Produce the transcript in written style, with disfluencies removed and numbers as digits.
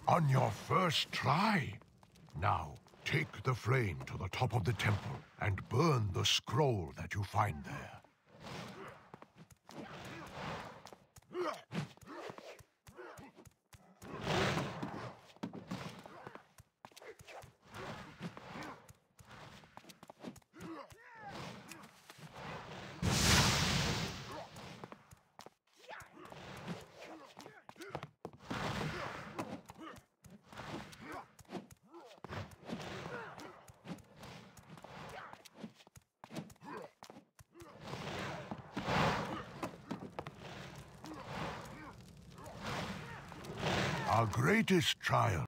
On your first try. Now, take the flame to the top of the temple and burn the scroll that you find there. Our greatest trial